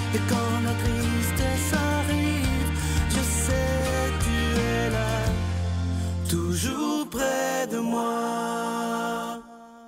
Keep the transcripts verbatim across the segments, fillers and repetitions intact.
Et quand la tristesse arrive, je sais tu es là, toujours près de moi.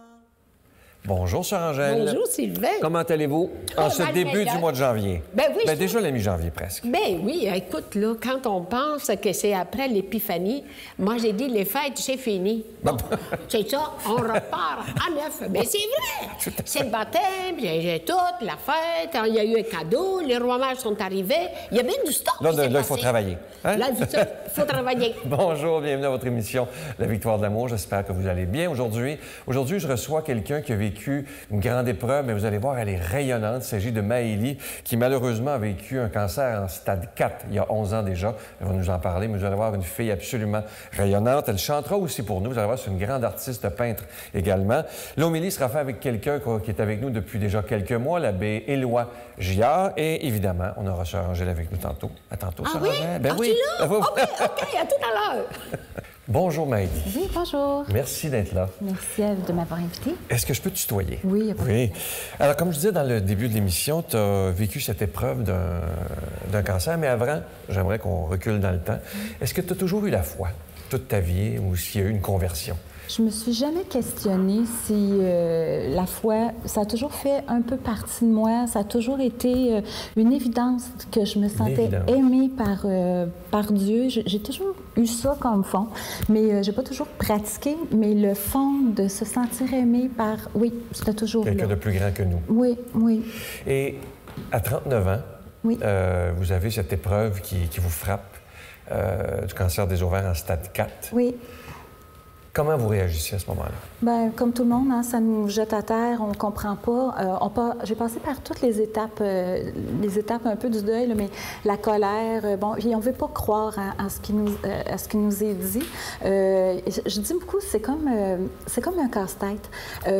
Bonjour, Sœur Angèle. Bonjour, Sylvain. Comment allez-vous en Oh, ce ben, début ben, du mois de janvier? Ben oui, Ben, je déjà trouve- la mi-janvier, presque. Ben oui, écoute, là, quand on pense que c'est après l'Épiphanie, moi, j'ai dit les fêtes, c'est fini. Bon, c'est ça, on repart à neuf. Mais c'est vrai! C'est le baptême, j'ai j'ai tout, la fête, il y a eu un cadeau, les rois mages sont arrivés, il y a bien du stock. Là, qui là, s'est il faut passé. travailler. Hein? Là, il faut travailler. Bonjour, bienvenue à votre émission La Victoire de l'amour. J'espère que vous allez bien aujourd'hui. Aujourd'hui, je reçois quelqu'un qui a vécu une grande épreuve, mais vous allez voir, elle est rayonnante. Il s'agit de Maëlie, qui malheureusement a vécu un cancer en stade quatre il y a onze ans déjà. Elle va nous en parler, mais vous allez voir une fille absolument rayonnante. Elle chantera aussi pour nous. Vous allez voir, c'est une grande artiste peintre également. L'homélie sera faite avec quelqu'un qui est avec nous depuis déjà quelques mois, l'abbé Éloi Gillard. Et évidemment, on aura Sœur Angèle avec nous tantôt. À tantôt, Ah Sœur oui? Angèle. Ben Ah, oui. tu es là? Ah, oui. OK, OK, à tout à l'heure. Bonjour, Maëlie. Oui, bonjour. Merci d'être là. Merci à vous de m'avoir invité. Est-ce que je peux te tutoyer? Oui, il y a pas de Oui. Alors, comme je disais dans le début de l'émission, tu as vécu cette épreuve d'un d'un cancer, mais avant, j'aimerais qu'on recule dans le temps. Est-ce que tu as toujours eu la foi toute ta vie ou s'il y a eu une conversion? Je me suis jamais questionnée si euh, la foi, ça a toujours fait un peu partie de moi. Ça a toujours été euh, une évidence que je me sentais évidence. aimée par, euh, par Dieu. J'ai j'ai toujours eu ça comme fond, mais euh, j'ai pas toujours pratiqué. Mais le fond de se sentir aimée par, oui, c'était toujours là. Quelqu'un de plus grand que nous. Oui, oui. Et à trente-neuf ans, Oui. euh, vous avez cette épreuve qui, qui vous frappe, euh, du cancer des ovaires en stade quatre. Oui. Comment vous réagissez à ce moment-là? Bien, comme tout le monde, hein, ça nous jette à terre, on ne comprend pas. Euh, on pa- J'ai passé par toutes les étapes, euh, les étapes un peu du deuil, là, mais la colère, euh, bon, puis on ne veut pas croire à, à, ce qui nous, euh, à ce qui nous est dit. Euh, je, je dis beaucoup, c'est comme, euh, c'est comme un casse-tête.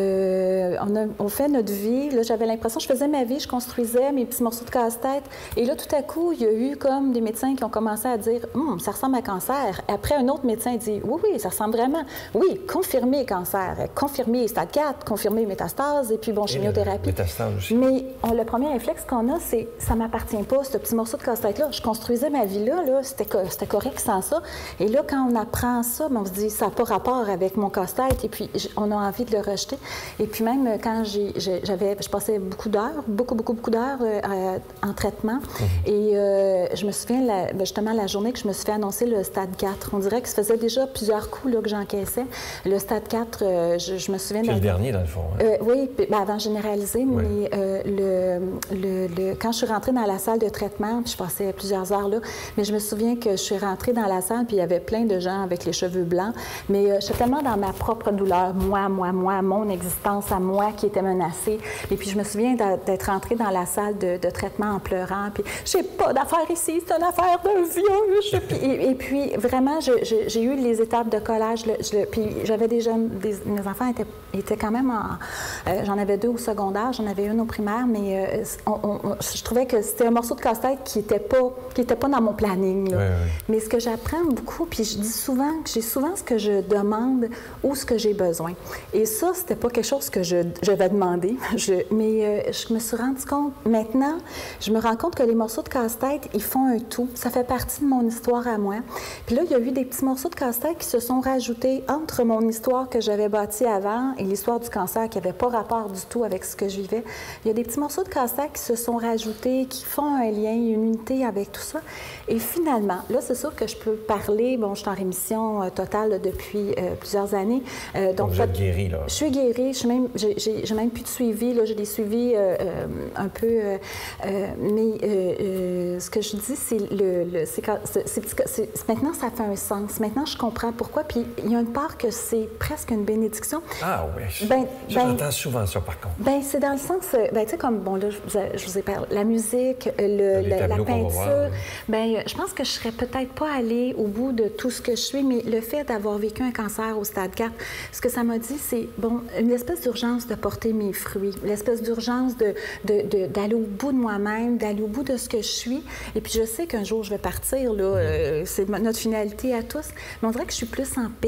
Euh, on, a, on fait notre vie, là, j'avais l'impression, je faisais ma vie, je construisais mes petits morceaux de casse-tête, et là, tout à coup, il y a eu comme des médecins qui ont commencé à dire hum, ça ressemble à cancer. Après, un autre médecin dit oui, oui, ça ressemble vraiment. Oui, confirmé cancer, confirmé stade quatre, confirmé métastase, et puis bon, chimiothérapie. Métastase aussi. Mais on, le premier réflexe qu'on a, c'est ça m'appartient pas, ce petit morceau de casse-tête-là. Je construisais ma vie là, là c'était co- c'était correct sans ça. Et là, quand on apprend ça, ben, on se dit ça n'a pas rapport avec mon casse-tête, et puis j- on a envie de le rejeter. Et puis même quand j'ai, j'ai- j'avais, je passais beaucoup d'heures, beaucoup, beaucoup, beaucoup d'heures euh, à- en traitement. Et euh, je me souviens, la, ben, justement, la journée que je me suis fait annoncer le stade quatre, on dirait que ça faisait déjà plusieurs coups là, que j'encaissais. Le stade quatre, euh, je, je me souviens... C'est dans- le dernier, dans le fond. Hein? Euh, oui, puis, ben, avant généralisé, Oui. mais euh, le, le, le- quand je suis rentrée dans la salle de traitement, puis je passais plusieurs heures là, mais je me souviens que je suis rentrée dans la salle, puis il y avait plein de gens avec les cheveux blancs, mais euh, j'étais tellement dans ma propre douleur, moi, moi, moi, mon existence à moi qui était menacée. Et puis je me souviens d'a- d'être rentrée dans la salle de, de traitement en pleurant, puis j'ai pas d'affaire ici, c'est une affaire de vieux. Je- puis- et, et puis vraiment, je- je- j'ai eu les étapes de collage, le- je le- puis j'avais des jeunes, des- mes enfants étaient, étaient quand même en... euh, j'en avais deux au secondaire, j'en avais une au primaire, mais euh, on- on- on- je trouvais que c'était un morceau de casse-tête qui n'était pas, qui était pas dans mon planning. là. Oui, oui. Mais ce que j'apprends beaucoup, puis je dis souvent que j'ai souvent ce que je demande ou ce que j'ai besoin. Et ça, c'était pas quelque chose que je, je vais demander. Je- mais euh, je me suis rendu compte, maintenant, je me rends compte que les morceaux de casse-tête, ils font un tout. Ça fait partie de mon histoire à moi. Puis là, il y a eu des petits morceaux de casse-tête qui se sont rajoutés entre mon histoire que j'avais bâtie avant et l'histoire du cancer qui n'avait pas rapport du tout avec ce que je vivais. Il y a des petits morceaux de casse-tête qui se sont rajoutés, qui font un lien, une unité avec tout ça. Et finalement, là, c'est sûr que je peux parler. Bon, je suis en rémission euh, totale là, depuis euh, plusieurs années. Euh, donc, Donc, vous êtes guérie, là. je suis guérie. Je suis même, j'ai, j'ai, j'ai même plus de suivi. Là, j'ai des suivis euh, euh, un peu... euh, euh, mais euh, euh, ce que je dis, c'est le... le c'est, quand- c'est, c'est- c'est- maintenant, ça fait un sens. Maintenant, je comprends pourquoi. Puis, il y a une part que c'est presque une bénédiction. Ah oui. Ben, Ça, ben- j'entends souvent ça, par contre. Ben c'est dans le sens, euh, ben tu sais comme bon là, je vous, ai, je vous ai parlé, la musique, euh, le, Les la, la tableaux qu'on va peinture. voir, oui. Ben euh, je pense que je serais peut-être pas allée au bout de tout ce que je suis, mais le fait d'avoir vécu un cancer au stade quatre, ce que ça m'a dit, c'est bon une espèce d'urgence de porter mes fruits, l'espèce d'urgence de, de, de- d'aller au bout de moi-même, d'aller au bout de ce que je suis. Et puis je sais qu'un jour je vais partir là, euh, c'est notre finalité à tous. Mais on dirait que je suis plus en paix avec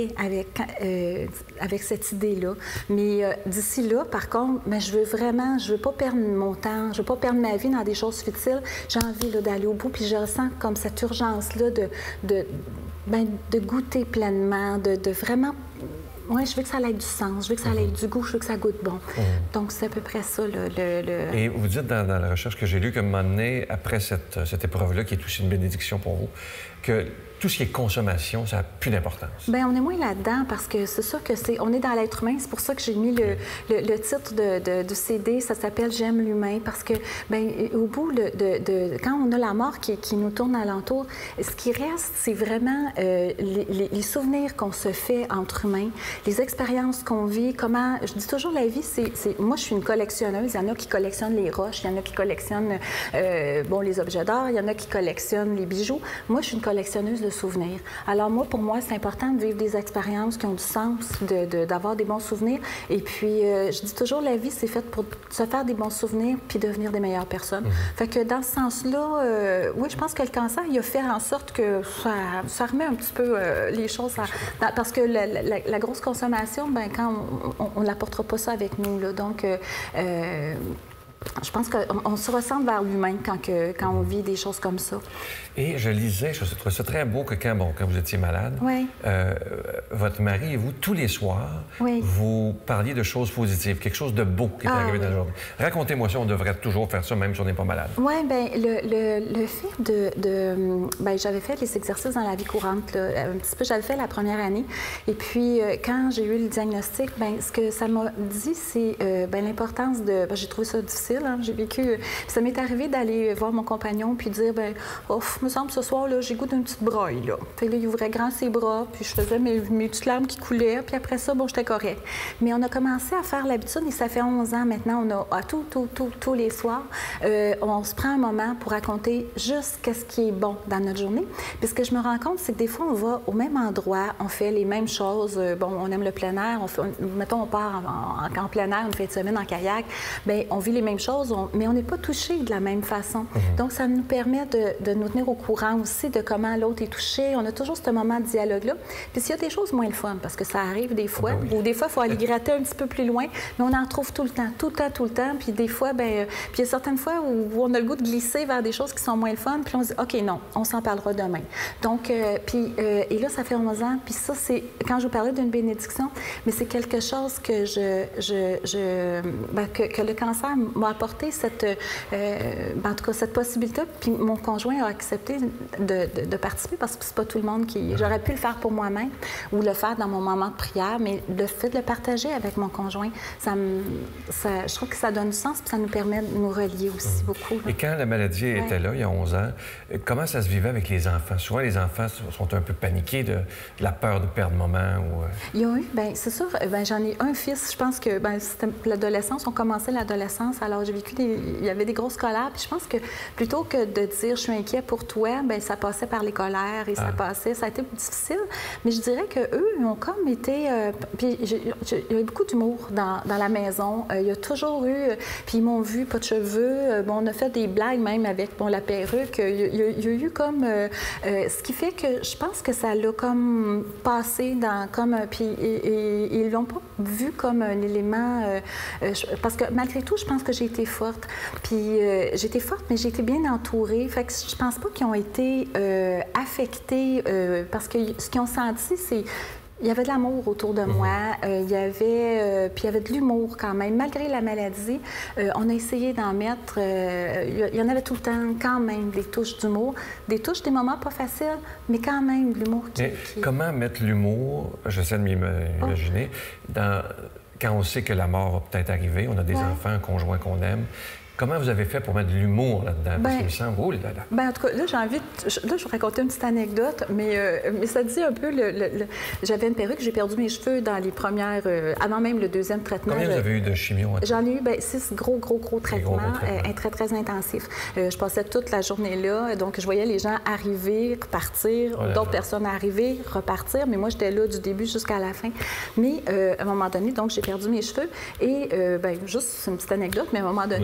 avec, euh, avec cette idée-là. Mais euh, d'ici là, par contre, ben, je veux vraiment, je veux pas perdre mon temps, je veux pas perdre ma vie dans des choses futiles. J'ai envie d'aller au bout, puis je ressens comme cette urgence-là de, de, ben, de goûter pleinement, de, de vraiment... Oui, je veux que ça ait du sens, je veux que ça ait du goût, je veux que ça goûte bon. Mmh. Donc, c'est à peu près ça, le... le, le... Et vous dites dans, dans la recherche que j'ai lue qu'à un moment donné, après cette, cette épreuve-là, qui est aussi une bénédiction pour vous, que tout ce qui est consommation, ça n'a plus d'importance. Bien, on est moins là-dedans parce que c'est sûr que c'est... On est dans l'être humain. C'est pour ça que j'ai mis le, le, le titre de, de, de C D. Ça s'appelle « J'aime l'humain » parce que, bien, au bout de, de, de... Quand on a la mort qui, qui nous tourne alentour, ce qui reste, c'est vraiment euh, les, les, les souvenirs qu'on se fait entre humains, les expériences qu'on vit, comment... Je dis toujours, la vie, c'est... c'est... Moi, je suis une collectionneuse. Il y en a qui collectionnent les roches, il y en a qui collectionnent euh, bon, les objets d'art, il y en a qui collectionnent les bijoux. Moi, je suis une collectionneuse de souvenirs. Alors moi, pour moi, c'est important de vivre des expériences qui ont du sens, de, de, d'avoir des bons souvenirs. Et puis, euh, je dis toujours, la vie, c'est faite pour se faire des bons souvenirs puis devenir des meilleures personnes. Mm-hmm. Fait que dans ce sens-là, euh, oui, je pense que le cancer, il a fait en sorte que ça, ça remet un petit peu euh, les choses à... Parce que la, la, la grosse consommation, ben quand on n'apportera pas ça avec nous, là. Donc, euh, euh, je pense qu'on on se ressent vers l'humain quand, que, quand on vit des choses comme ça. Et je lisais, je trouvais ça très beau que quand, bon, quand vous étiez malade, oui. euh, votre mari et vous, tous les soirs, oui. vous parliez de choses positives, quelque chose de beau qui est ah, arrivé oui. dans la journée. Racontez-moi ça, on devrait toujours faire ça, même si on n'est pas malade. Oui, bien, le, le, le fait de... de bien, j'avais fait les exercices dans la vie courante, là, un petit peu, j'avais fait la première année. Et puis, euh, quand j'ai eu le diagnostic, bien, ce que ça m'a dit, c'est euh, bien, l'importance de... Bien, j'ai trouvé ça difficile, hein, j'ai vécu... Ça m'est arrivé d'aller voir mon compagnon puis dire, bien, oh, me semble, ce soir, là, j'ai goût d'une petite broille, là. Fait là, il ouvrait grand ses bras, puis je faisais mes, mes petites larmes qui coulaient, puis après ça, bon, j'étais correct. Mais on a commencé à faire l'habitude, et ça fait onze ans maintenant, on a, à tout, tout, tout, tous les soirs, euh, on se prend un moment pour raconter juste qu'est-ce qui est bon dans notre journée. Puis ce que je me rends compte, c'est que des fois, on va au même endroit, on fait les mêmes choses. Bon, on aime le plein air, on fait, on, mettons, on part en, en, en plein air une fin de semaine en kayak, bien, on vit les mêmes choses, on, mais on n'est pas touché de la même façon. Mm-hmm. Donc, ça nous permet de, de nous tenir au courant aussi de comment l'autre est touché. On a toujours ce moment de dialogue-là. Puis s'il y a des choses moins le fun, parce que ça arrive des fois, oh, oui. ou des fois, il faut aller gratter un petit peu plus loin, mais on en trouve tout le temps, tout le temps, tout le temps. Puis des fois, bien, puis il y a certaines fois où on a le goût de glisser vers des choses qui sont moins le fun, puis on se dit, OK, non, on s'en parlera demain. Donc, euh, puis, euh, et là, ça fait onze ans, puis ça, c'est, quand je vous parlais d'une bénédiction, mais c'est quelque chose que je, je, je ben, que, que le cancer m'a apporté, cette, euh, ben, en tout cas, cette possibilité, puis mon conjoint a accepté De, de, de participer parce que c'est pas tout le monde qui... J'aurais pu le faire pour moi-même ou le faire dans mon moment de prière, mais le fait de le partager avec mon conjoint, ça me, ça, je trouve que ça donne du sens et ça nous permet de nous relier aussi mmh. beaucoup. Là. Et quand la maladie ouais. était là, il y a onze ans, comment ça se vivait avec les enfants? Souvent, les enfants sont un peu paniqués de, de la peur de perdre maman ou... Il y a eu, bien, c'est sûr, ben, j'en ai un fils, je pense que ben, c'était l'adolescence, on commençait l'adolescence, alors j'ai vécu des... Il y avait des grosses colères, puis je pense que plutôt que de dire « je suis inquiet pour toi », bien, ça passait par les colères et ça ah. passait. Ça a été difficile, mais je dirais qu'eux, ils ont comme été... Euh, puis j'ai, j'ai, il y a eu beaucoup d'humour dans, dans la maison. Euh, il y a toujours eu... Euh, puis ils m'ont vu, pas de cheveux. Euh, bon, on a fait des blagues même avec bon, la perruque. Il y, a, il y a eu comme... Euh, euh, ce qui fait que je pense que ça l'a comme passé dans... comme Puis et, et, et ils l'ont pas vu comme un élément... Euh, euh, je, parce que malgré tout, je pense que j'ai été forte. Puis euh, j'ai été forte, mais j'ai été bien entourée. Fait que je pense pas qu'ils ont été... Euh, affectés euh, parce que ce qu'ils ont senti, c'est il y avait de l'amour autour de moi, euh, il y avait euh, puis il y avait de l'humour quand même. Malgré la maladie, euh, on a essayé d'en mettre, euh, il y en avait tout le temps quand même des touches d'humour, des touches, des moments pas faciles, mais quand même de l'humour qui, qui... Comment mettre l'humour, j'essaie de m'imaginer, oh. dans... quand on sait que la mort va peut-être arriver, on a des ouais. enfants, un conjoint qu'on aime. Comment vous avez fait pour mettre de l'humour là-dedans? Parce qu'il me semble, oh là là. Bien, en tout cas, là, j'ai envie de... Là, je vais raconter une petite anecdote, mais, euh, mais ça dit un peu... Le, le, le... J'avais une perruque, j'ai perdu mes cheveux dans les premières... Euh, avant même le deuxième traitement. Combien vous avez eu de chimio? J'en ai eu, bien, six gros, gros, gros traitements, gros, gros traitements. Euh, très, très intensifs. Euh, je passais toute la journée là, donc je voyais les gens arriver, repartir, oh d'autres personnes arriver, repartir, mais moi, j'étais là du début jusqu'à la fin. Mais euh, à un moment donné, donc, j'ai perdu mes cheveux et, euh, bien, juste, c'est une petite anecdote, mais à un moment donné, j'ai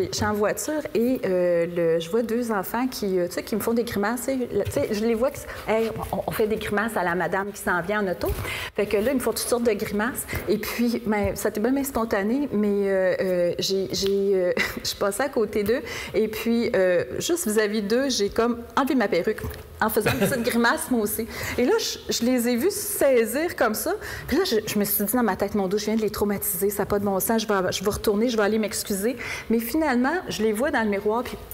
j'ai- je suis en voiture et euh, le, je vois deux enfants qui, euh, tu sais, qui me font des grimaces. Tu sais, je les vois, qui, hey, on, on fait des grimaces à la madame qui s'en vient en auto. Fait que là, ils me font toutes sortes de grimaces. Et puis, ben, ça a été bien, bien spontané, mais euh, euh, j'ai, j'ai, euh, je passais à côté d'eux. Et puis, euh, juste vis-à-vis d'eux, j'ai comme enlevé ma perruque en faisant une petite grimace, moi aussi. Et là, je, je les ai vus saisir comme ça. Puis là, je, je me suis dit dans ma tête, mon dos, je viens de les traumatiser, ça n'a pas de bon sens, je vais, je vais retourner, je vais aller m'excuser. Mais finalement, je les vois dans le miroir, puis...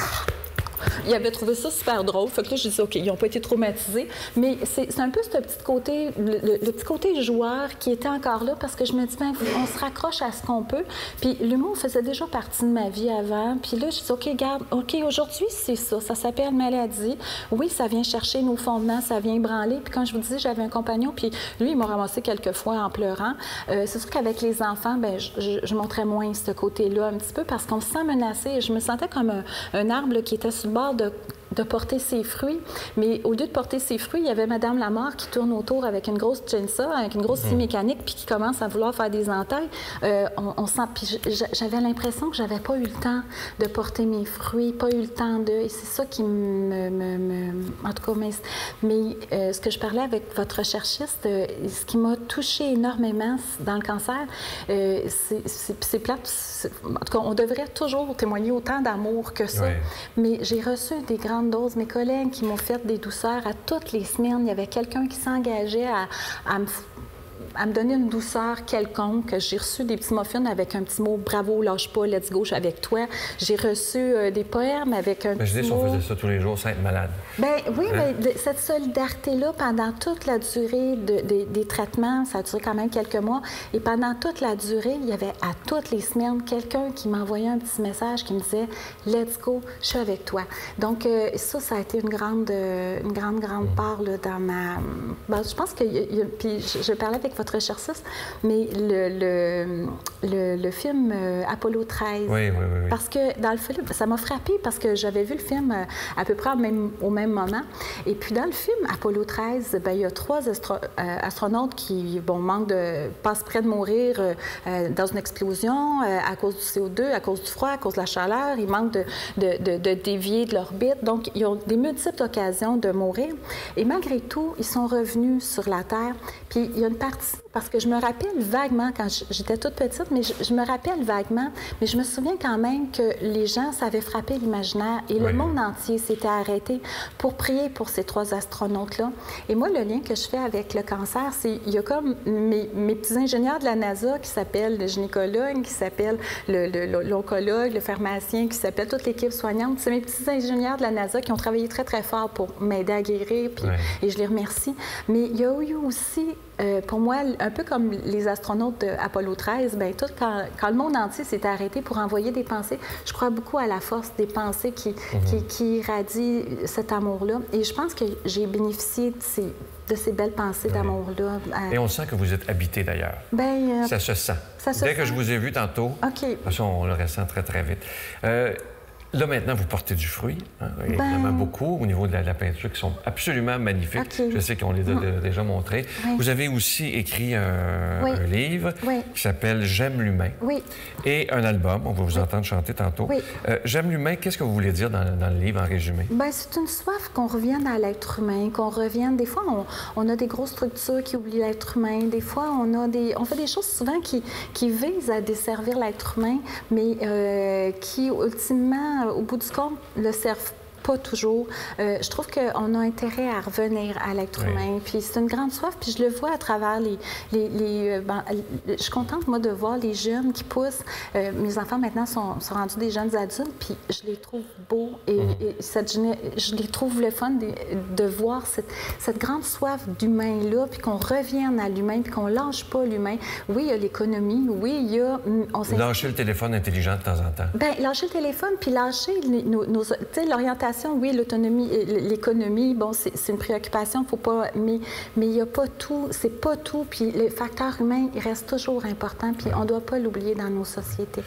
Ils avaient trouvé ça super drôle. Fait que là, j'ai dit, OK, ils n'ont pas été traumatisés. Mais c'est, c'est un peu ce petit côté, le, le, le petit côté joueur qui était encore là parce que je me dis, ben, on se raccroche à ce qu'on peut. Puis l'humour faisait déjà partie de ma vie avant. Puis là, je dis, OK, garde, OK, aujourd'hui, c'est ça. Ça s'appelle maladie. Oui, ça vient chercher nos fondements, ça vient branler. Puis quand je vous disais, j'avais un compagnon, puis lui, il m'a ramassé quelques fois en pleurant. Euh, c'est sûr qu'avec les enfants, ben, je, je, je montrais moins ce côté-là un petit peu parce qu'on se sent menacé. Je me sentais comme un, un arbre là, qui était sur le bord de, de porter ses fruits. Mais au lieu de porter ses fruits, il y avait Madame Lamar qui tourne autour avec une grosse chainsaw, avec une grosse scie mécanique, puis qui commence à vouloir faire des entailles. Euh, on, on sent... Puis j'avais l'impression que j'avais pas eu le temps de porter mes fruits, pas eu le temps de... Et c'est ça qui me... me, me... En tout cas, mais, mais euh, ce que je parlais avec votre recherchiste, euh, ce qui m'a touchée énormément dans le cancer, euh, c'est plate. C'est, en tout cas, on devrait toujours témoigner autant d'amour que ça. Ouais. Mais j'ai reçu des grandes doses. Mes collègues qui m'ont fait des douceurs à toutes les semaines. Il y avait quelqu'un qui s'engageait à, à me... à me donner une douceur quelconque. J'ai reçu des petits muffins avec un petit mot « Bravo, lâche pas, let's go, je suis avec toi ». J'ai reçu euh, des poèmes avec un mais petit je dis, mot... si on faisait ça tous les jours, ça être malade. Bien, oui, hein? mais cette solidarité-là, pendant toute la durée de, de, des traitements, ça a duré quand même quelques mois, et pendant toute la durée, il y avait à toutes les semaines quelqu'un qui m'envoyait un petit message qui me disait « Let's go, je suis avec toi ». Donc euh, ça, ça a été une grande, une grande, grande part là, dans ma... Ben, je pense que... Puis je, je parlais avec votre recherchiste, mais le, le, le, le film euh, Apollo treize, oui, oui, oui, oui. parce que dans le film, ça m'a frappée parce que j'avais vu le film euh, à peu près au même, au même moment. Et puis dans le film Apollo treize, bien, il y a trois astro euh, astronautes qui bon, manquent de, passent près de mourir euh, dans une explosion euh, à cause du C O deux, à cause du froid, à cause de la chaleur. Ils manquent de, de, de, de dévier de l'orbite. Donc, ils ont des multiples occasions de mourir. Et malgré tout, ils sont revenus sur la Terre. Puis il y a une partie, parce que je me rappelle vaguement, quand j'étais toute petite, mais je, je me rappelle vaguement, mais je me souviens quand même que les gens savaient frapper l'imaginaire et oui. Le monde entier s'était arrêté pour prier pour ces trois astronautes-là. Et moi, le lien que je fais avec le cancer, c'est il y a comme mes, mes petits ingénieurs de la NASA qui s'appellent le gynécologue, qui s'appellent l'oncologue, le, le, le pharmacien, qui s'appelle toute l'équipe soignante. C'est mes petits ingénieurs de la NASA qui ont travaillé très, très fort pour m'aider à guérir, puis, oui. Et je les remercie. Mais il y a eu aussi... Euh, pour moi, un peu comme les astronautes d'Apollo treize, bien, tout, quand, quand le monde entier s'est arrêté pour envoyer des pensées, je crois beaucoup à la force des pensées qui, mm-hmm. qui, qui irradient cet amour-là. Et je pense que j'ai bénéficié de ces, de ces belles pensées oui. d'amour-là. Et on sent que vous êtes habité d'ailleurs. Bien, euh, ça se sent. Ça se Dès sent. que je vous ai vu tantôt, okay. ça, on le ressent très, très vite. Euh, Là, maintenant, vous portez du fruit, hein, évidemment ben... beaucoup, au niveau de la, de la peinture, qui sont absolument magnifiques. Okay. Je sais qu'on les a mmh. déjà montrés. Oui. Vous avez aussi écrit un, oui. un livre oui. qui s'appelle « J'aime l'humain oui. » et un album. On va vous oui. entendre chanter tantôt. Oui. Euh, « J'aime l'humain », qu'est-ce que vous voulez dire dans, dans le livre, en résumé? Bien, c'est une soif qu'on revienne à l'être humain, qu'on revienne... Des fois, on, on a des grosses structures qui oublient l'être humain. Des fois, on, a des, on fait des choses souvent qui, qui visent à desservir l'être humain, mais euh, qui, ultimement, au bout du compte, le servent pas toujours. Euh, je trouve qu'on a intérêt à revenir à l'être oui. humain. Puis c'est une grande soif, puis je le vois à travers les... les, les euh, ben, je suis contente, moi, de voir les jeunes qui poussent. Euh, mes enfants, maintenant, sont, sont rendus des jeunes adultes, puis je les trouve beaux. Et, mm. et cette, je les trouve le fun de, de voir cette, cette grande soif d'humain-là, puis qu'on revienne à l'humain, puis qu'on lâche pas l'humain. Oui, il y a l'économie. Oui, il y a... On lâcher le téléphone intelligent de temps en temps. Bien, lâcher le téléphone, puis lâcher les, nos, nos, l'orientation. Oui, l'autonomie, l'économie, bon, c'est une préoccupation, faut pas, mais mais il n'y a pas tout, c'est pas tout, puis le facteur humain, il reste toujours important, puis on ne doit pas l'oublier dans nos sociétés.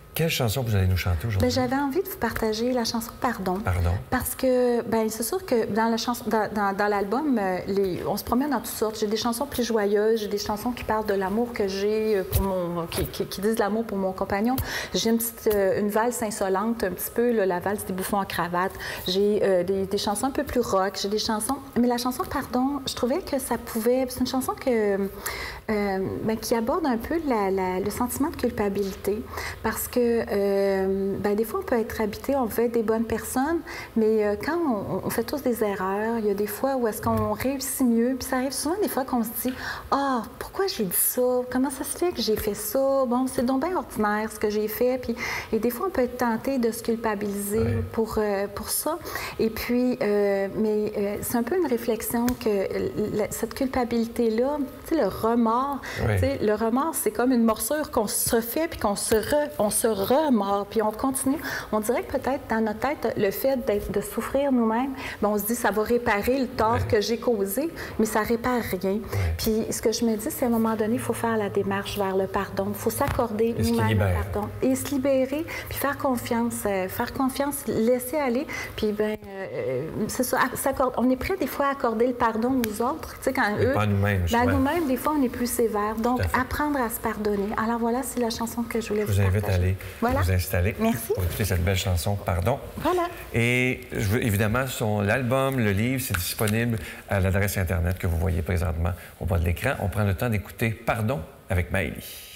Quelle chanson vous allez nous chanter aujourd'hui? Bien, j'avais envie de vous partager la chanson Pardon. Pardon. Parce que, bien, c'est sûr que dans la chanson, dans, dans, dans l'album, euh, les, on se promène dans toutes sortes. J'ai des chansons plus joyeuses, j'ai des chansons qui parlent de l'amour que j'ai pour mon... qui, qui, qui disent l'amour pour mon compagnon. J'ai une petite, euh, une valse insolente, un petit peu, là, la valse des bouffons en cravate. J'ai euh, des, des chansons un peu plus rock, j'ai des chansons... Mais la chanson Pardon, je trouvais que ça pouvait... C'est une chanson que... Euh, bien, qui aborde un peu la, la, le sentiment de culpabilité. Parce que, euh, bien, des fois, on peut être habité, on veut être des bonnes personnes, mais euh, quand on, on fait tous des erreurs, il y a des fois où est-ce qu'on réussit mieux, puis ça arrive souvent des fois qu'on se dit « Ah, oh, pourquoi j'ai dit ça? Comment ça se fait que j'ai fait ça? Bon, c'est donc bien ordinaire ce que j'ai fait. » Puis, et des fois, on peut être tenté de se culpabiliser oui. pour, euh, pour ça. Et puis, euh, mais euh, c'est un peu une réflexion que la, cette culpabilité-là, tu sais, le remords, oui. tu sais, le remords, c'est comme une morsure qu'on se fait puis qu'on se, re, on se remord, puis on continue. On dirait que peut-être dans notre tête, le fait de souffrir nous-mêmes, bien, on se dit ça va réparer le tort oui. que j'ai causé, mais ça répare rien. Oui. Puis ce que je me dis, c'est à un moment donné, il faut faire la démarche vers le pardon. Il faut s'accorder nous-mêmes le pardon et se libérer, puis faire confiance, euh, faire confiance, laisser aller. Puis bien, euh, c'est ça, on est prêt des fois à accorder le pardon aux autres, tu sais, quand mais eux... pas nous-mêmes. Ben, nous-mêmes, des fois, on est plus sévère. Donc, apprendre à se pardonner. Alors voilà, c'est la chanson que je voulais vous Je vous invite partager. à aller voilà. vous installer Merci. pour écouter cette belle chanson Pardon. Voilà. Et je veux, évidemment, son l'album, le livre, c'est disponible à l'adresse Internet que vous voyez présentement au bas de l'écran. On prend le temps d'écouter Pardon avec Maëlie.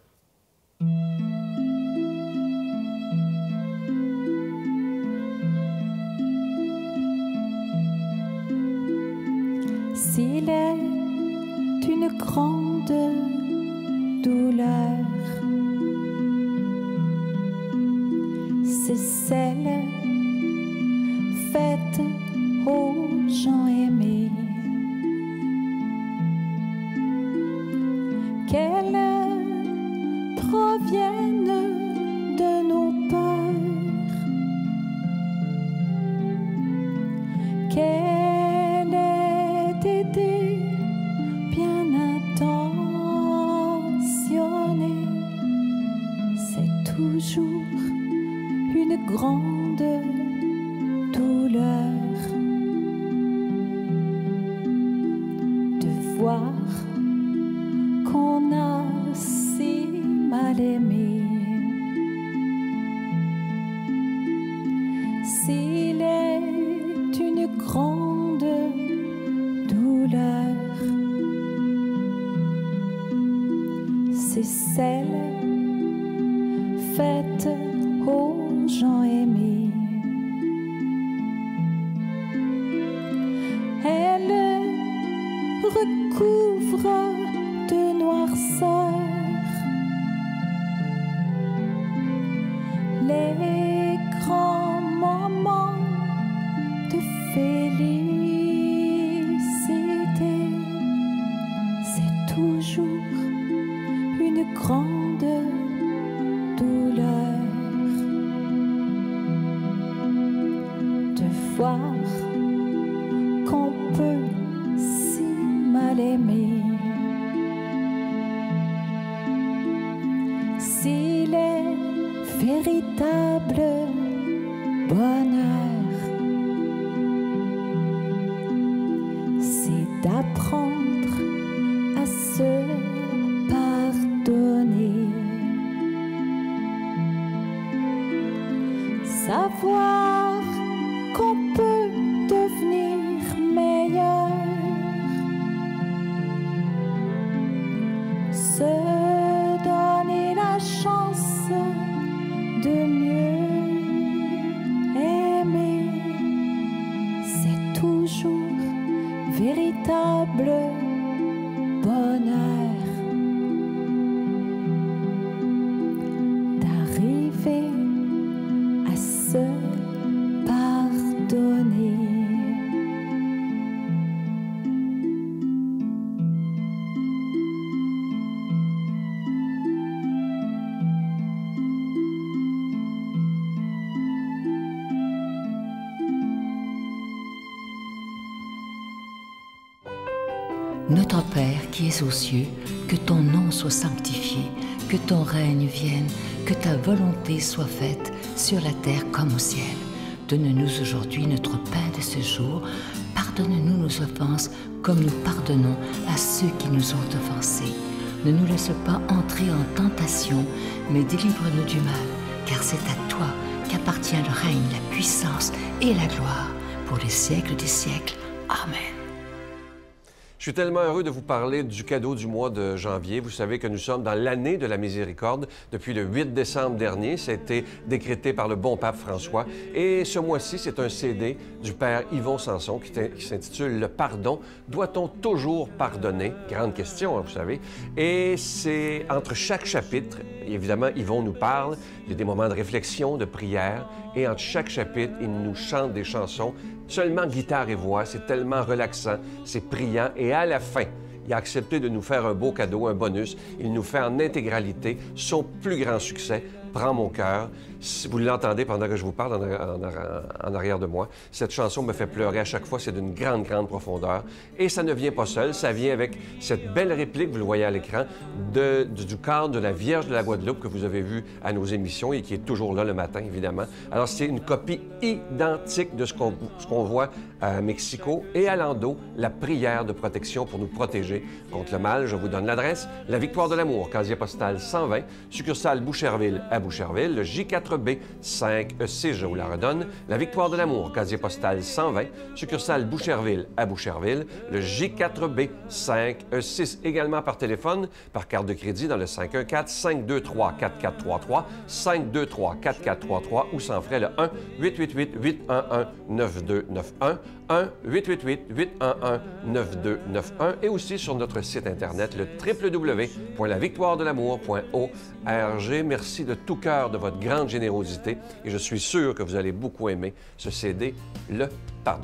S'il est une grande douleur, c'est celle faite aux gens aimés, qu'elle provienne de nos peurs, qu'elle ait été bien intentionnée, c'est toujours une grande douleur de voir qu'on a si mal aimé. S'il est une grande douleur, c'est celle faite aux gens aimés. Elle recouvre de noirceur les grands moments de félicité. C'est toujours une grande douleur de voir qu'on peut si mal aimer. S'il est véritable bonheur, c'est d'apprendre à se pardonner, savoir qu'on peut devenir meilleur, se donner la chance de mieux aimer, c'est toujours véritable bonheur d'arriver à se pardonner. Notre Père qui es aux cieux, que ton nom soit sanctifié, que ton règne vienne, que ta volonté soit faite sur la terre comme au ciel. Donne-nous aujourd'hui notre pain de ce jour. Pardonne-nous nos offenses comme nous pardonnons à ceux qui nous ont offensés. Ne nous laisse pas entrer en tentation, mais délivre-nous du mal, car c'est à toi qu'appartient le règne, la puissance et la gloire pour les siècles des siècles. Amen. Je suis tellement heureux de vous parler du cadeau du mois de janvier. Vous savez que nous sommes dans l'année de la miséricorde. Depuis le huit décembre dernier, ça a été décrété par le bon pape François. Et ce mois-ci, c'est un C D du père Yvon Sanson qui, qui s'intitule « Le pardon. Doit-on toujours pardonner? » Grande question, hein, vous savez. Et c'est entre chaque chapitre, évidemment, Yvon nous parle. Il y a des moments de réflexion, de prière. Et entre chaque chapitre, il nous chante des chansons seulement guitare et voix, c'est tellement relaxant, c'est priant. Et à la fin, il a accepté de nous faire un beau cadeau, un bonus. Il nous fait en intégralité son plus grand succès, « Prends mon cœur ». Si vous l'entendez pendant que je vous parle en, en, en arrière de moi, cette chanson me fait pleurer à chaque fois, c'est d'une grande, grande profondeur. Et ça ne vient pas seul, ça vient avec cette belle réplique, vous le voyez à l'écran, de, du, du cadre de la Vierge de la Guadeloupe que vous avez vu à nos émissions et qui est toujours là le matin, évidemment. Alors, c'est une copie identique de ce qu'on qu'on voit à Mexico et à Lando, la prière de protection pour nous protéger contre le mal. Je vous donne l'adresse, la Victoire de l'Amour, casier postal cent vingt, succursale Boucherville à Boucherville, le J quatre B cinq E six, je vous la redonne, la Victoire de l'Amour, casier postal cent vingt, succursale Boucherville à Boucherville, le J quatre B cinq E six, également par téléphone, par carte de crédit dans le cinq un quatre, cinq deux trois, quatre quatre trois trois, cinq deux trois, quatre quatre trois trois ou sans frais le un huit huit huit, huit un un, neuf deux neuf un, un huit huit huit, huit un un, neuf deux neuf un et aussi sur notre site Internet, le w w w point la victoire de l'amour point org. Merci de tout cœur de votre grande générosité et je suis sûr que vous allez beaucoup aimer ce C D, Le Pardon.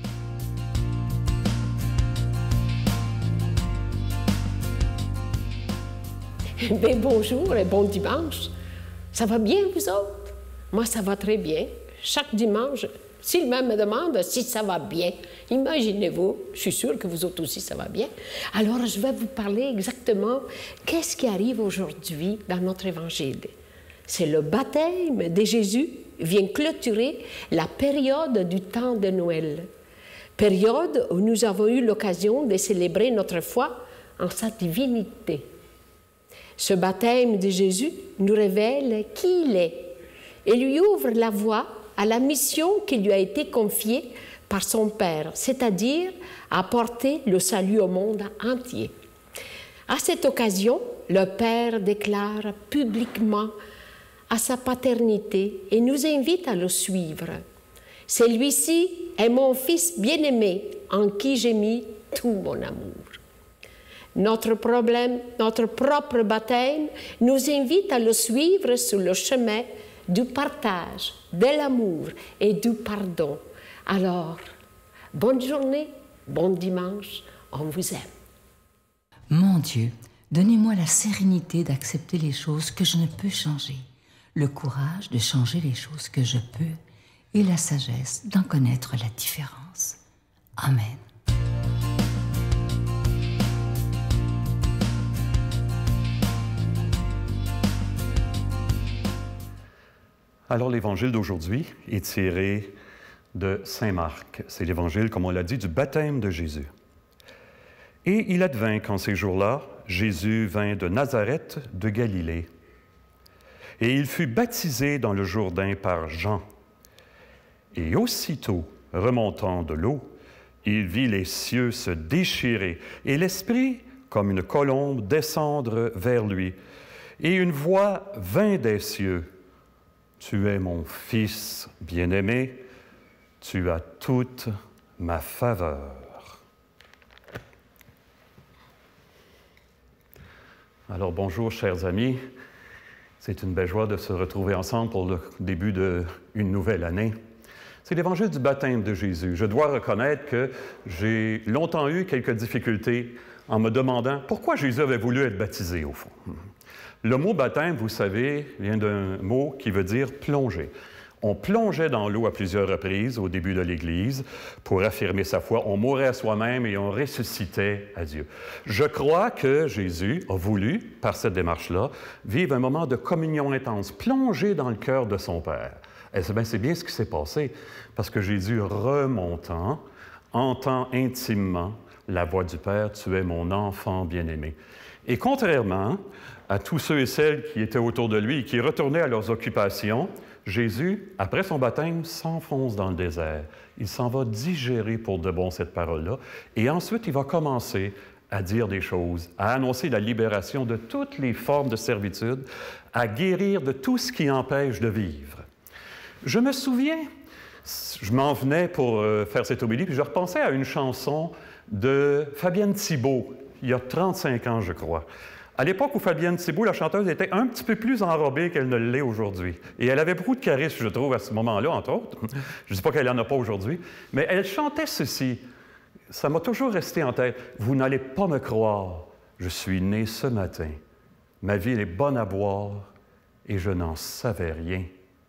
Bien, bonjour et bon dimanche. Ça va bien, vous autres? Moi, ça va très bien. Chaque dimanche, Sylvain me demande si ça va bien. Imaginez-vous, je suis sûre que vous autres aussi, ça va bien. Alors, je vais vous parler exactement qu'est-ce qui arrive aujourd'hui dans notre Évangile. C'est le baptême de Jésus vient clôturer la période du temps de Noël. Période où nous avons eu l'occasion de célébrer notre foi en sa divinité. Ce baptême de Jésus nous révèle qui il est et lui ouvre la voie à la mission qui lui a été confiée par son Père, c'est-à-dire apporter le salut au monde entier. À cette occasion, le Père déclare publiquement à sa paternité et nous invite à le suivre. Celui-ci est mon Fils bien-aimé en qui j'ai mis tout mon amour. Notre problème, notre propre baptême nous invite à le suivre sur le chemin du partage, de l'amour et du pardon. Alors, bonne journée, bon dimanche, on vous aime. Mon Dieu, donnez-moi la sérénité d'accepter les choses que je ne peux changer, le courage de changer les choses que je peux et la sagesse d'en connaître la différence. Amen. Alors, l'évangile d'aujourd'hui est tiré de Saint Marc. C'est l'évangile, comme on l'a dit, du baptême de Jésus. Et il advint qu'en ces jours-là, Jésus vint de Nazareth de Galilée. Et il fut baptisé dans le Jourdain par Jean. Et aussitôt, remontant de l'eau, il vit les cieux se déchirer et l'Esprit, comme une colombe, descendre vers lui. Et une voix vint des cieux. « Tu es mon Fils bien-aimé, tu as toute ma faveur. » Alors, bonjour, chers amis. C'est une belle joie de se retrouver ensemble pour le début d'une nouvelle année. C'est l'évangile du baptême de Jésus. Je dois reconnaître que j'ai longtemps eu quelques difficultés en me demandant pourquoi Jésus avait voulu être baptisé, au fond. Le mot baptême, vous savez, vient d'un mot qui veut dire plonger. On plongeait dans l'eau à plusieurs reprises au début de l'Église pour affirmer sa foi. On mourait à soi-même et on ressuscitait à Dieu. Je crois que Jésus a voulu, par cette démarche-là, vivre un moment de communion intense, plonger dans le cœur de son Père. Et c'est bien, c'est bien ce qui s'est passé, parce que Jésus, remontant, entend intimement la voix du Père, « Tu es mon enfant bien-aimé ». Et contrairement à tous ceux et celles qui étaient autour de lui et qui retournaient à leurs occupations, Jésus, après son baptême, s'enfonce dans le désert. Il s'en va digérer pour de bon cette parole-là. Et ensuite, il va commencer à dire des choses, à annoncer la libération de toutes les formes de servitude, à guérir de tout ce qui empêche de vivre. Je me souviens, je m'en venais pour euh, faire cette homélie, puis je repensais à une chanson de Fabienne Thibault, il y a trente-cinq ans, je crois. À l'époque où Fabienne Thibault, la chanteuse, était un petit peu plus enrobée qu'elle ne l'est aujourd'hui. Et elle avait beaucoup de charisme, je trouve, à ce moment-là, entre autres. Je ne dis pas qu'elle n'en a pas aujourd'hui, mais elle chantait ceci. Ça m'a toujours resté en tête. « Vous n'allez pas me croire, je suis né ce matin. Ma vie est bonne à boire et je n'en savais rien. »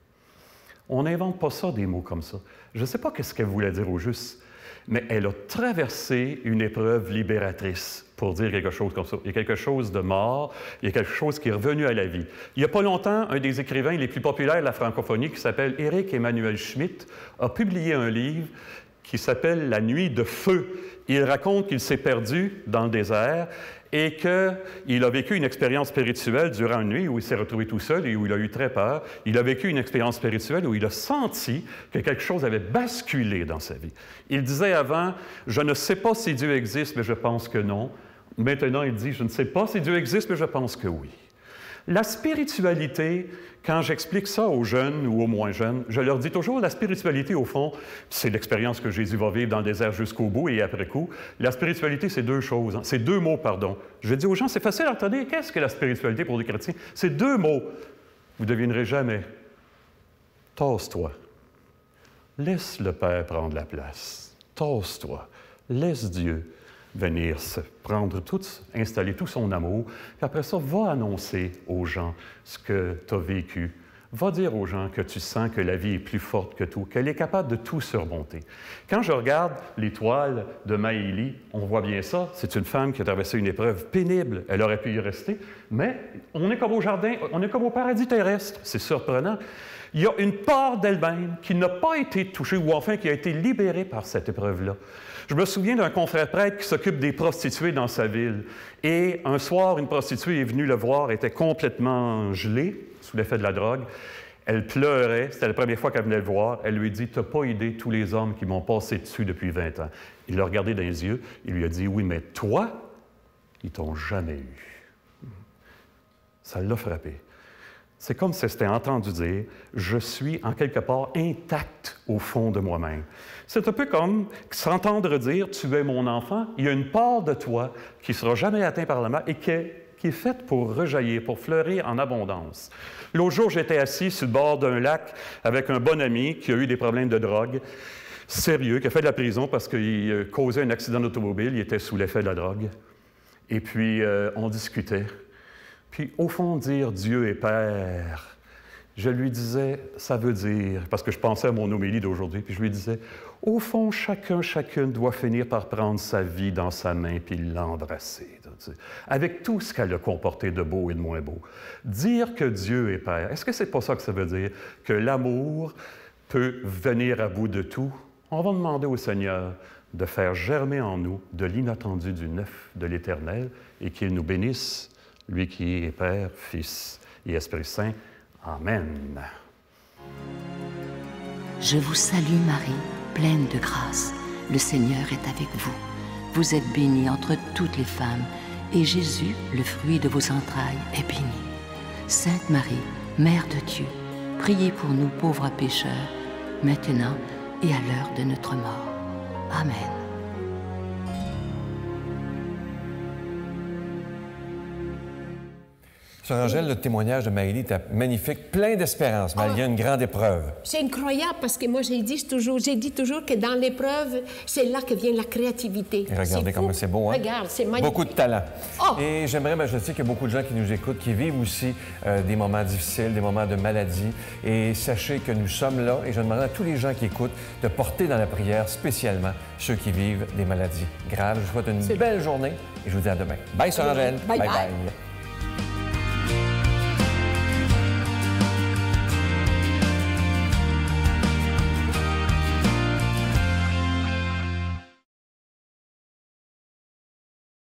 On n'invente pas ça, des mots comme ça. Je ne sais pas ce qu'elle voulait dire au juste, mais elle a traversé une épreuve libératrice pour dire quelque chose comme ça. Il y a quelque chose de mort, il y a quelque chose qui est revenu à la vie. Il n'y a pas longtemps, un des écrivains les plus populaires de la francophonie, qui s'appelle Éric Emmanuel Schmitt, a publié un livre qui s'appelle « La nuit de feu ». Il raconte qu'il s'est perdu dans le désert et qu'il a vécu une expérience spirituelle durant une nuit où il s'est retrouvé tout seul et où il a eu très peur. Il a vécu une expérience spirituelle où il a senti que quelque chose avait basculé dans sa vie. Il disait avant, « Je ne sais pas si Dieu existe, mais je pense que non. » Maintenant, il dit, « Je ne sais pas si Dieu existe, mais je pense que oui. » La spiritualité, quand j'explique ça aux jeunes ou aux moins jeunes, je leur dis toujours, la spiritualité, au fond, c'est l'expérience que Jésus va vivre dans le désert jusqu'au bout et après coup. La spiritualité, c'est deux choses, hein. C'est deux mots, pardon. Je dis aux gens, c'est facile à entendre, qu'est-ce que la spiritualité pour les chrétiens? C'est deux mots. Vous ne devinerez jamais. Tasse-toi. Laisse le Père prendre la place. Tasse-toi. Laisse Dieu venir se prendre tout, installer tout son amour, puis après ça, va annoncer aux gens ce que tu as vécu. Va dire aux gens que tu sens que la vie est plus forte que tout, qu'elle est capable de tout surmonter. Quand je regarde l'étoile de Maëlie, on voit bien ça. C'est une femme qui a traversé une épreuve pénible. Elle aurait pu y rester, mais on est comme au jardin, on est comme au paradis terrestre. C'est surprenant. Il y a une part d'elle-même qui n'a pas été touchée, ou enfin qui a été libérée par cette épreuve-là. Je me souviens d'un confrère prêtre qui s'occupe des prostituées dans sa ville. Et un soir, une prostituée est venue le voir, elle était complètement gelée, sous l'effet de la drogue. Elle pleurait, c'était la première fois qu'elle venait le voir. Elle lui dit, « Tu n'as pas idée tous les hommes qui m'ont passé dessus depuis vingt ans. » Il l'a regardé dans les yeux, il lui a dit, « Oui, mais toi, ils t'ont jamais eu. » Ça l'a frappé. C'est comme si c'était entendu dire, « Je suis en quelque part intact au fond de moi-même. » C'est un peu comme s'entendre dire, « Tu es mon enfant. » Il y a une part de toi qui ne sera jamais atteinte par la mort et qui est, qui est faite pour rejaillir, pour fleurir en abondance. L'autre jour, j'étais assis sur le bord d'un lac avec un bon ami qui a eu des problèmes de drogue, sérieux, qui a fait de la prison parce qu'il causait un accident d'automobile, il était sous l'effet de la drogue. Et puis, euh, on discutait. Puis, au fond, dire « Dieu est Père », je lui disais, ça veut dire, parce que je pensais à mon homélie d'aujourd'hui, puis je lui disais, au fond, chacun, chacune doit finir par prendre sa vie dans sa main puis l'embrasser, avec tout ce qu'elle a comporté de beau et de moins beau. Dire que Dieu est Père, est-ce que c'est pas ça que ça veut dire? Que l'amour peut venir à bout de tout? On va demander au Seigneur de faire germer en nous de l'inattendu du neuf de l'Éternel et qu'il nous bénisse, lui qui est Père, Fils et Esprit Saint. Amen. Je vous salue Marie, pleine de grâce. Le Seigneur est avec vous. Vous êtes bénie entre toutes les femmes, et Jésus, le fruit de vos entrailles, est béni. Sainte Marie, Mère de Dieu, priez pour nous pauvres pécheurs, maintenant et à l'heure de notre mort. Amen. Sœur Angèle, le témoignage de Maëlie était magnifique, plein d'espérance, malgré une grande épreuve. C'est incroyable parce que moi, j'ai dit toujours, j'ai dit toujours que dans l'épreuve, c'est là que vient la créativité. Et regardez comme c'est beau, hein? Regarde, c'est magnifique. Beaucoup de talent. Oh! Et j'aimerais, ben, je sais qu'il y a beaucoup de gens qui nous écoutent, qui vivent aussi euh, des moments difficiles, des moments de maladie. Et sachez que nous sommes là, et je demande à tous les gens qui écoutent de porter dans la prière spécialement ceux qui vivent des maladies graves. Je vous souhaite une belle journée et je vous dis à demain. Bye, Sœur Angèle. Bye, bye. Bye.